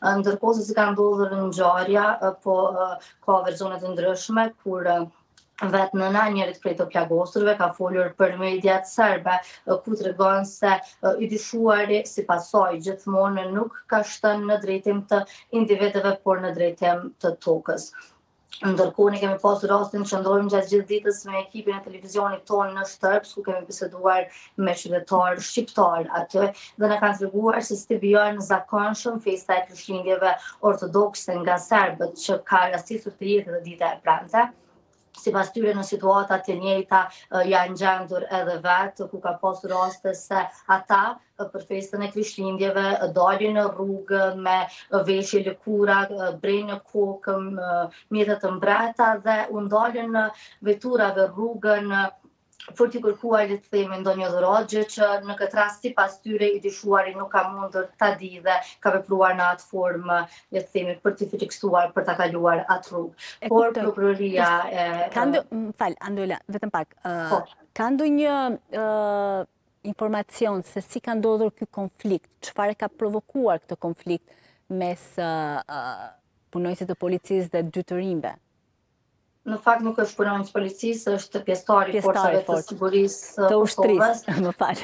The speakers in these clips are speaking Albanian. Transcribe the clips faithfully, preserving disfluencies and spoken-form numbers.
Ndërkohë se si ka ndodhur ngjarja, po ka versione të ndryshme kur vetë nëna njërit prej të plagosurve ka folur për mediat serbe, ku tregon se i dyshuari sipas saj gjithmonë nuk ka shtënë në drejtim të individëve, por në drejtim të tokës. Ndërkohë ne kemi pasur rastin që ndrojmë gjatë gjithë ditës me ekipin e televizionit tonë në Shtërps, ku kemi biseduar me qytetarë shqiptar aty dhe na kanë treguar se si vijojnë zakonshëm festa e Krishtlindjeve ortodokse nga serbët, që ka rastisur të jetë edhe dita e prante. Sipas tyre në situata të njëjta janë gjendur edhe vetë, ku ka pasur raste se ata për festën e Krishtlindjeve dalin në rrugë me veshje lëkura, brej në kokë, mjete të mbreta dhe u ndalën në veturave rrugën për t'i kërkuar le të themi ndonjë dhuratë, gjë që në këtë rast sipas tyre i dyshuari nuk ka mundur ta di dhe ka vepruar në atë formë, le të themi, për t'i fiksuar, për ta kaluar atë rrugë. Por prokuroria e Fal, Andola, vetëm pak. Ka ndonjë informacion se si ka ndodhur ky konflikt, çfarë ka provokuar këtë konflikt mes punonjësit të policisë dhe dy të rinjve? Në fakt nuk është punonjës policisë, është pjesëtar i forcave të sigurisë të ushtrisë, më fal.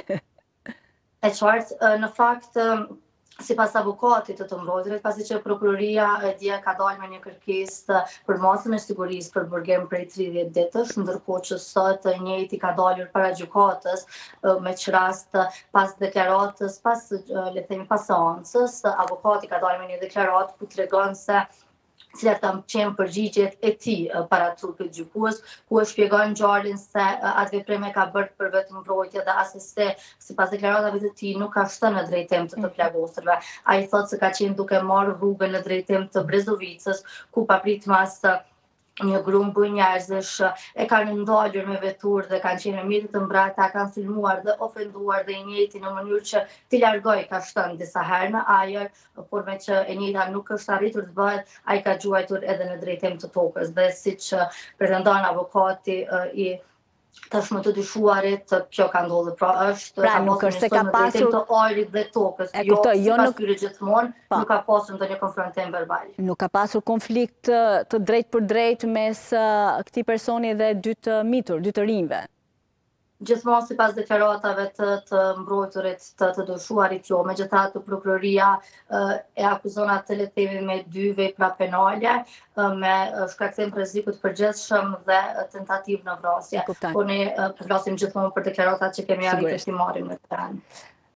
E qartë, në fakt, sipas avokatit të të mbrojtërit, pasi që prokuroria e dje ka dalë me një kërkesë për masën e sigurisë për burgim prej tridhjetë ditësh, ndërkohë që sot i njëjti ka dalur para gjykatës me çrast pas deklaratës, pas le të themi pas seancës, avokati ka dalë me një deklaratë ku tregon se cilat kanë qenë përgjigjet e tij para trupit gjykues, ku e shpjegon ngjarjen se atë veprim e ka bërë për vetëm mbrojtje dhe asnjëse sipas deklaratave të tij nuk ka shtënë në drejtim të të plagosurve. Ai thotë se ka qenë duke marrë rrugën në drejtim të Brezovicës, ku papritmas një grumbull njerëzish e kanë ndalur me veturë dhe kanë qenë me mjete të mbrata, kanë filmuar dhe ofenduar dhe i njëjti në mënyrë që t'i largojë ka shtënë disa herë në ajër, por me që e njëjta nuk është arritur të bëhet, ai ka gjuajtur edhe në drejtim të tokës. Dhe siç pretendon avokati i tashmë të dyshuarit, kjo ka ndodhur, pra është pra nuk është se ka pasur të ajrit dhe tokës, jo sipas tyre gjithmonë, nuk ka pasur ndonjë konfrontim verbal. Nuk ka pasur konflikt të drejtë për drejtë mes këtij personi dhe dy të mitur, dy të rinjve. Gjithmonë sipas deklaratave të të mbrojturit të të dyshuarit, jo, megjithatë prokuroria e akuzon atë le të themi me dy vepra penale, me shkaktim të rrezikut të përgjithshëm dhe tentativë në vrasje. Po ne flasim gjithmonë për deklaratat që kemi arritur të marrim në terren.